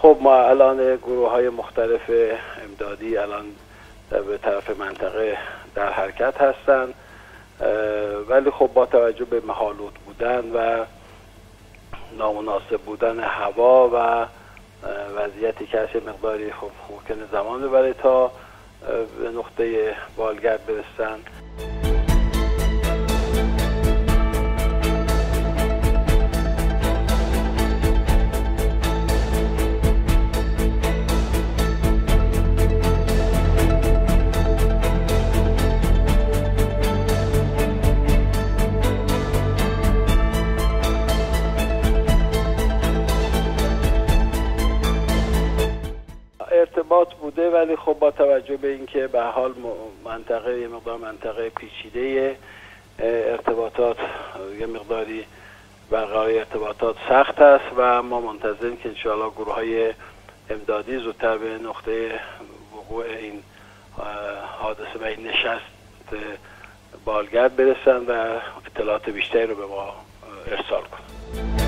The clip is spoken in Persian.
خب ما الان گروه های مختلف امدادی الان به طرف منطقه در حرکت هستند، ولی خب با توجه به مه‌آلود بودن و نامناسب بودن هوا و وضعیتی که هست مقداری خب ممکنه زمان ببره تا به نقطه بالگرد برسن. ارتباط بوده، ولی خب با توجه به اینکه به حال منطقه یه مقدار منطقه پیچیده، ارتباطات یه مقداری برقراری ارتباطات سخت است و ما منتظریم که انشاءالله گروه های امدادی زودتر به نقطه وقوع این حادثه و این نشست بالگرد برسن و اطلاعات بیشتری رو به ما ارسال کنن.